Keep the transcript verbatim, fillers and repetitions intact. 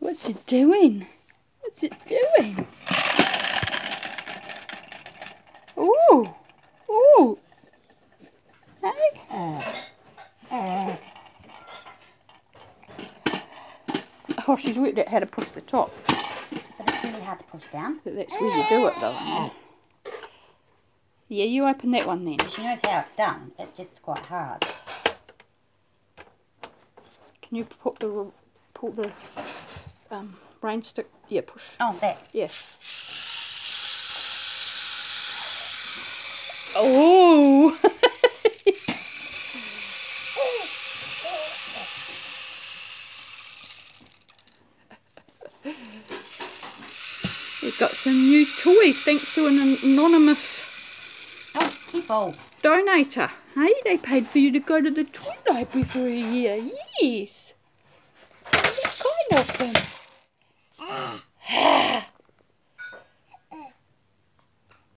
What's it doing? What's it doing? Ooh! Ooh! Hey? Uh, uh. Oh, she's worked out how to push the top. But it's really hard to push down. That's where you do it, though. Yeah, you open that one then. She knows how it's done. It's just quite hard. Can you put the pull the um, brain stick? Yeah, push. Oh, that. Yeah. Oh! We've got some new toys thanks to an anonymous Oh, careful. donator. Hey, they paid for you to go to the toy library for a year. Yes. That's kind of them.